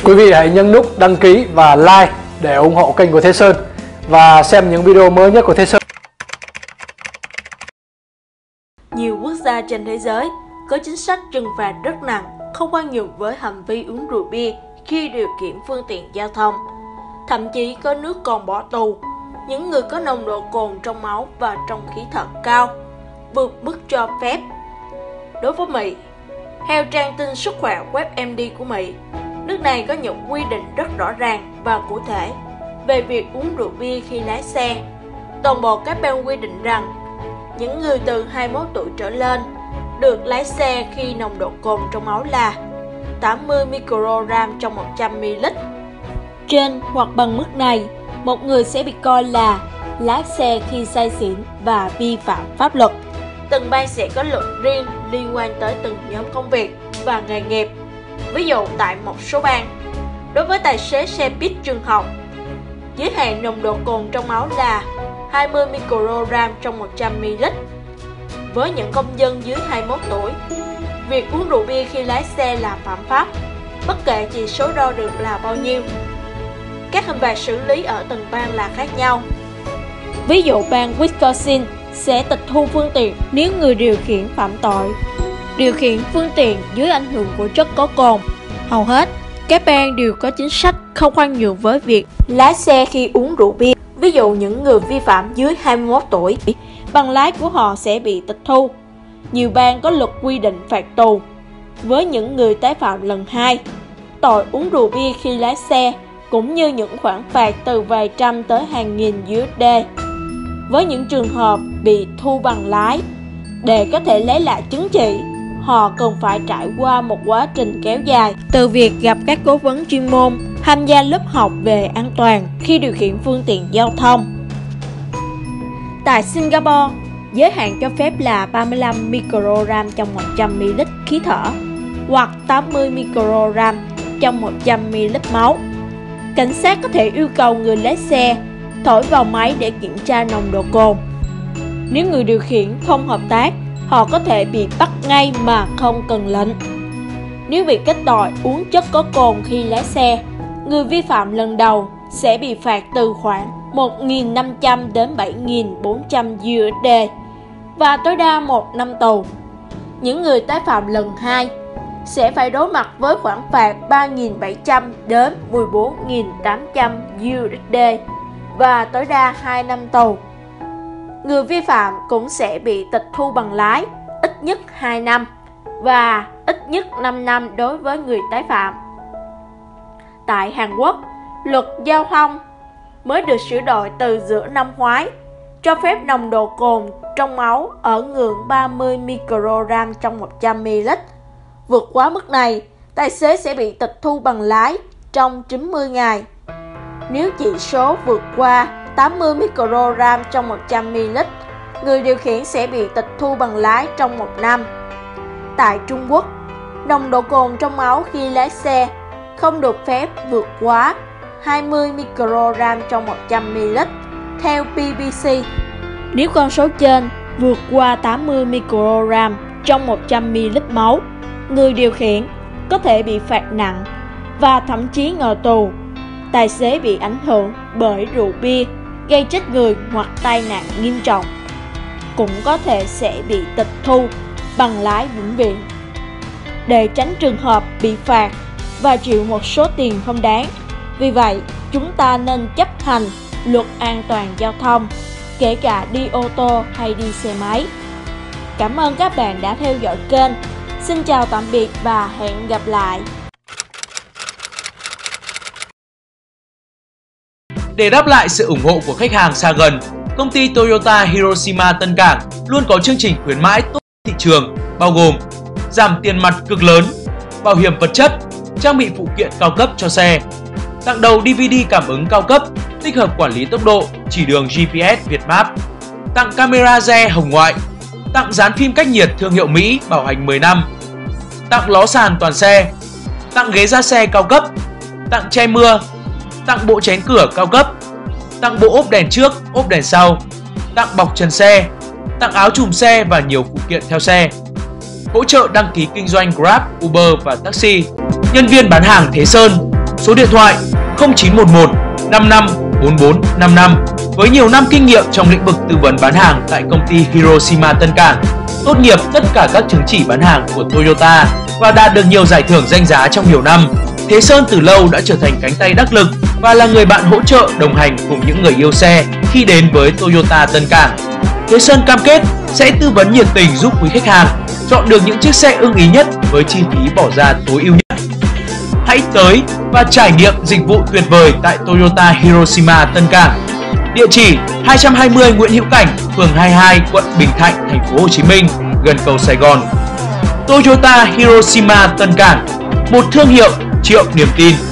Quý vị hãy nhấn nút đăng ký và like để ủng hộ kênh của Thế Sơn và xem những video mới nhất của Thế Sơn. Nhiều quốc gia trên thế giới có chính sách trừng phạt rất nặng, không khoan nhượng với hành vi uống rượu bia khi điều khiển phương tiện giao thông. Thậm chí có nước còn bỏ tù những người có nồng độ cồn trong máu và trong khí thở cao, vượt mức cho phép. Đối với Mỹ, theo trang tin sức khỏe WebMD của Mỹ, nước này có những quy định rất rõ ràng và cụ thể về việc uống rượu bia khi lái xe. Toàn bộ các bên quy định rằng những người từ 21 tuổi trở lên được lái xe khi nồng độ cồn trong máu là 80 microgram trong 100 ml. Trên hoặc bằng mức này, một người sẽ bị coi là lái xe khi say xỉn và vi phạm pháp luật. Từng bang sẽ có luật riêng liên quan tới từng nhóm công việc và nghề nghiệp. Ví dụ tại một số bang, đối với tài xế xe buýt trường học, giới hạn nồng độ cồn trong máu là 20 microgram trong 100 ml. Với những công dân dưới 21 tuổi, việc uống rượu bia khi lái xe là phạm pháp, bất kể chỉ số đo được là bao nhiêu. Các hình phạt xử lý ở từng bang là khác nhau. Ví dụ bang Wisconsin sẽ tịch thu phương tiện nếu người điều khiển phạm tội điều khiển phương tiện dưới ảnh hưởng của chất có cồn. Hầu hết các bang đều có chính sách không khoan nhượng với việc lái xe khi uống rượu bia. Ví dụ những người vi phạm dưới 21 tuổi, bằng lái của họ sẽ bị tịch thu. Nhiều bang có luật quy định phạt tù với những người tái phạm lần 2 tội uống rượu bia khi lái xe, cũng như những khoản phạt từ vài trăm tới hàng nghìn USD với những trường hợp bị thu bằng lái. Để có thể lấy lại chứng chỉ, họ cần phải trải qua một quá trình kéo dài, từ việc gặp các cố vấn chuyên môn, tham gia lớp học về an toàn khi điều khiển phương tiện giao thông. Tại Singapore, giới hạn cho phép là 35 microgram trong 100 ml khí thở hoặc 80 microgram trong 100 ml máu. Cảnh sát có thể yêu cầu người lái xe thổi vào máy để kiểm tra nồng độ cồn. Nếu người điều khiển không hợp tác, họ có thể bị bắt ngay mà không cần lệnh. Nếu bị kết tội uống chất có cồn khi lái xe, người vi phạm lần đầu sẽ bị phạt từ khoảng 1.500 đến 7.400 USD và tối đa 1 năm tù. Những người tái phạm lần 2 sẽ phải đối mặt với khoản phạt 3.700 đến 14.800 USD và tối đa 2 năm tù. Người vi phạm cũng sẽ bị tịch thu bằng lái ít nhất 2 năm và ít nhất 5 năm đối với người tái phạm. Tại Hàn Quốc, luật giao thông mới được sửa đổi từ giữa năm ngoái, cho phép nồng độ cồn trong máu ở ngưỡng 30 microgram trong 100 ml. Vượt quá mức này, tài xế sẽ bị tịch thu bằng lái trong 90 ngày. Nếu chỉ số vượt qua 80 microgram trong 100 ml, người điều khiển sẽ bị tịch thu bằng lái trong 1 năm. Tại Trung Quốc, nồng độ cồn trong máu khi lái xe không được phép vượt quá 20 microgram trong 100 ml theo BBC. Nếu con số trên vượt qua 80 microgram trong 100 ml máu, người điều khiển có thể bị phạt nặng và thậm chí ngồi tù. Tài xế bị ảnh hưởng bởi rượu bia gây chết người hoặc tai nạn nghiêm trọng cũng có thể sẽ bị tịch thu bằng lái vĩnh viễn. Để tránh trường hợp bị phạt và chịu một số tiền không đáng, vì vậy chúng ta nên chấp hành luật an toàn giao thông, kể cả đi ô tô hay đi xe máy. Cảm ơn các bạn đã theo dõi kênh. Xin chào tạm biệt và hẹn gặp lại. Để đáp lại sự ủng hộ của khách hàng xa gần, công ty Toyota Hiroshima Tân Cảng luôn có chương trình khuyến mãi tốt thị trường, bao gồm giảm tiền mặt cực lớn, bảo hiểm vật chất, trang bị phụ kiện cao cấp cho xe, tặng đầu DVD cảm ứng cao cấp, tích hợp quản lý tốc độ, chỉ đường GPS Vietmap, tặng camera re hồng ngoại, tặng dán phim cách nhiệt thương hiệu Mỹ bảo hành 10 năm, tặng ló sàn toàn xe, tặng ghế da xe cao cấp, tặng che mưa, tặng bộ chén cửa cao cấp, tặng bộ ốp đèn trước, ốp đèn sau, tặng bọc trần xe, tặng áo chùm xe và nhiều phụ kiện theo xe. Hỗ trợ đăng ký kinh doanh Grab, Uber và taxi. Nhân viên bán hàng Thế Sơn, số Số điện thoại 0911 55 4455. Với nhiều năm kinh nghiệm trong lĩnh vực tư vấn bán hàng tại công ty Hiroshima Tân Cảng, tốt nghiệp tất cả các chứng chỉ bán hàng của Toyota và đạt được nhiều giải thưởng danh giá trong nhiều năm, Thế Sơn từ lâu đã trở thành cánh tay đắc lực và là người bạn hỗ trợ đồng hành cùng những người yêu xe khi đến với Toyota Tân Cảng. Thế Sơn cam kết sẽ tư vấn nhiệt tình giúp quý khách hàng chọn được những chiếc xe ưng ý nhất với chi phí bỏ ra tối ưu nhất. Hãy tới và trải nghiệm dịch vụ tuyệt vời tại Toyota Hiroshima Tân Cảng. Địa chỉ 220 Nguyễn Hữu Cảnh, phường 22, quận Bình Thạnh, thành phố Hồ Chí Minh, gần cầu Sài Gòn. Toyota Hiroshima Tân Cảng, một thương hiệu triệu niềm tin.